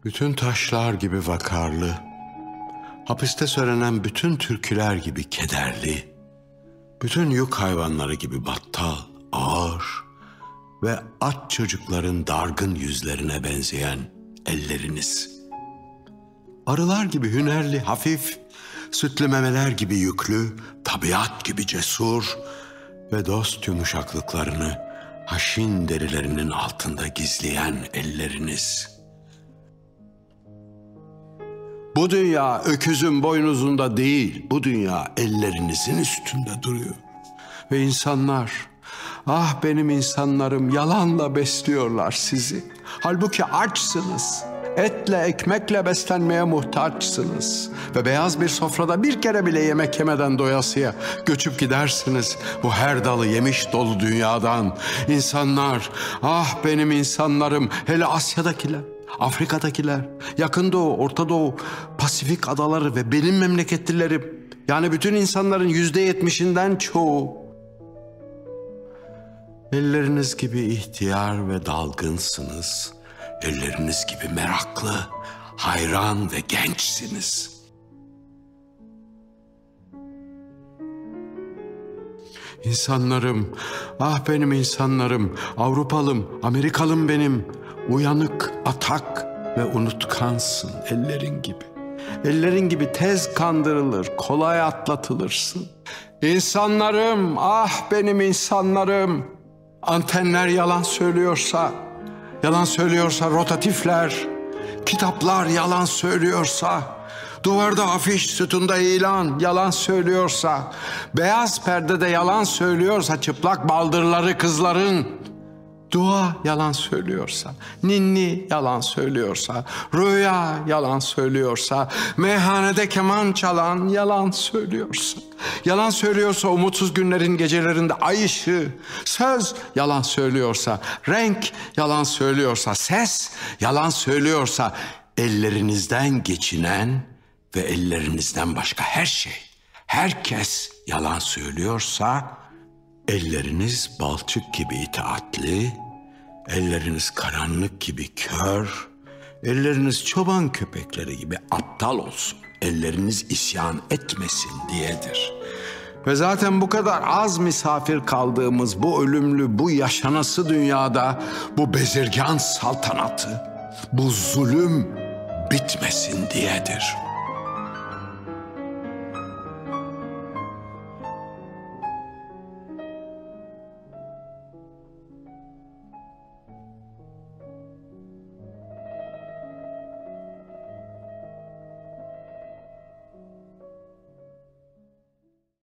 Bütün taşlar gibi vakarlı, hapiste söylenen bütün türküler gibi kederli, bütün yük hayvanları gibi battal, ağır ve aç çocukların dargın yüzlerine benzeyen elleriniz. Arılar gibi hünerli, hafif, sütlü memeler gibi yüklü, tabiat gibi cesur ve dost yumuşaklıklarını haşin derilerinin altında gizleyen elleriniz. Bu dünya öküzün boynuzunda değil, bu dünya ellerinizin üstünde duruyor. Ve insanlar, ah benim insanlarım, yalanla besliyorlar sizi. Halbuki açsınız, etle ekmekle beslenmeye muhtaçsınız. Ve beyaz bir sofrada bir kere bile yemek yemeden doyasıya göçüp gidersiniz bu her dalı yemiş dolu dünyadan. İnsanlar, ah benim insanlarım, hele Asya'dakiler, Afrika'dakiler, Yakın Doğu, Orta Doğu, Pasifik adaları ve benim memleketlilerim, yani bütün insanların %70'inden çoğu, elleriniz gibi ihtiyar ve dalgınsınız, elleriniz gibi meraklı, hayran ve gençsiniz. İnsanlarım, ah benim insanlarım, Avrupalım, Amerikalım benim, uyanık, atak ve unutkansın ellerin gibi. Ellerin gibi tez kandırılır, kolay atlatılırsın. İnsanlarım, ah benim insanlarım, antenler yalan söylüyorsa rotatifler, kitaplar yalan söylüyorsa, duvarda afiş, sütunda ilan yalan söylüyorsa, beyaz perdede yalan söylüyorsa çıplak baldırları kızların, dua yalan söylüyorsa, ninni yalan söylüyorsa, rüya yalan söylüyorsa, meyhanede keman çalan yalan söylüyorsa, yalan söylüyorsa umutsuz günlerin gecelerinde ay ışığı, söz yalan söylüyorsa, renk yalan söylüyorsa, ses yalan söylüyorsa, ellerinizden geçinen ve ellerinizden başka her şey, herkes yalan söylüyorsa, elleriniz balçık gibi itaatli, elleriniz karanlık gibi kör, elleriniz çoban köpekleri gibi aptal olsun, elleriniz isyan etmesin diyedir. Ve zaten bu kadar az misafir kaldığımız bu ölümlü, bu yaşanası dünyada, bu bezirgan saltanatı, bu zulüm bitmesin diyedir.